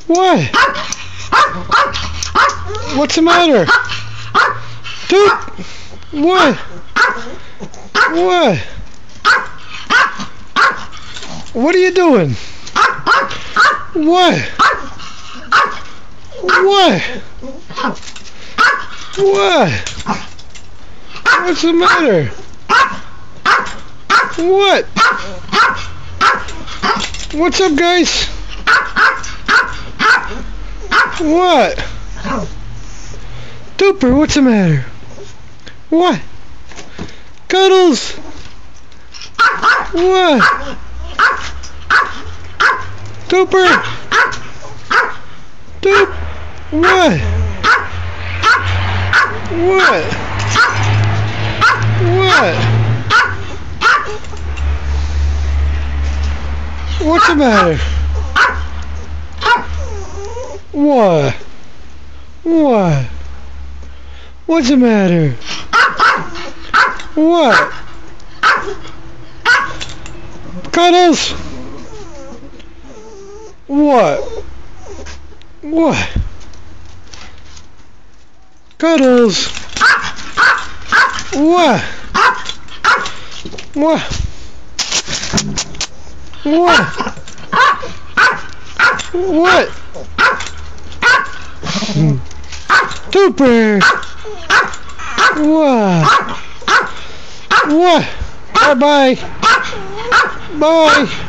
What? What's the matter? Dude! What? What? What are you doing? What? What? What? What's the matter? What? What's up, guys? What? Duper, what's the matter? What? Cuddles! What? Duper! Dupe! What? What? What? What's the matter? What? What? What's the matter? What? Cuddles? What? What? Cuddles? What? What? What? What? Duper! What? What? Bye-bye! Bye!